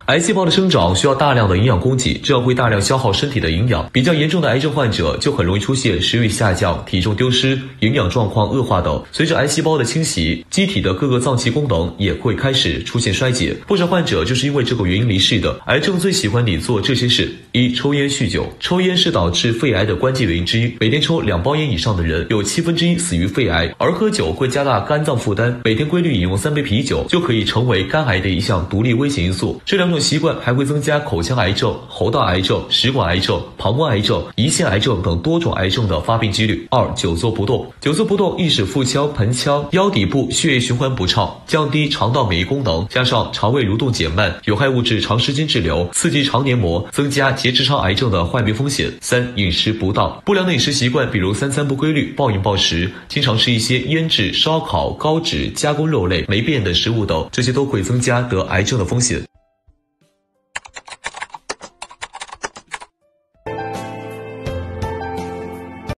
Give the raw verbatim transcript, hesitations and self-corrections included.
癌细胞的生长需要大量的营养供给，这样会大量消耗身体的营养。比较严重的癌症患者就很容易出现食欲下降、体重丢失、营养状况恶化等。随着癌细胞的侵袭，机体的各个脏器功能也会开始出现衰竭，不少患者就是因为这个原因离世的。癌症最喜欢你做这些事：一、抽烟酗酒。抽烟是导致肺癌的关键原因之一，每天抽两包烟以上的人有七分之一死于肺癌。而喝酒会加大肝脏负担，每天规律饮用三杯啤酒就可以成为肝癌的一项独立危险因素。这两种习惯还会增加口腔癌症、喉道癌症、食管癌症、膀胱癌症、胰腺癌症等多种癌症的发病几率。二、久坐不动。久坐不动易使腹腔、盆腔、腰底部血液循环不畅，降低肠道免疫功能，加上肠胃蠕动减慢，有害物质长时间滞留，刺激肠黏膜，增加结直肠癌症的患病风险。三、饮食不当。不良的饮食习惯，比如三餐不规律、暴饮暴食，经常吃一些腌制、烧烤、高脂、加工肉类、霉变等食物等，这些都会增加得癌症的风险。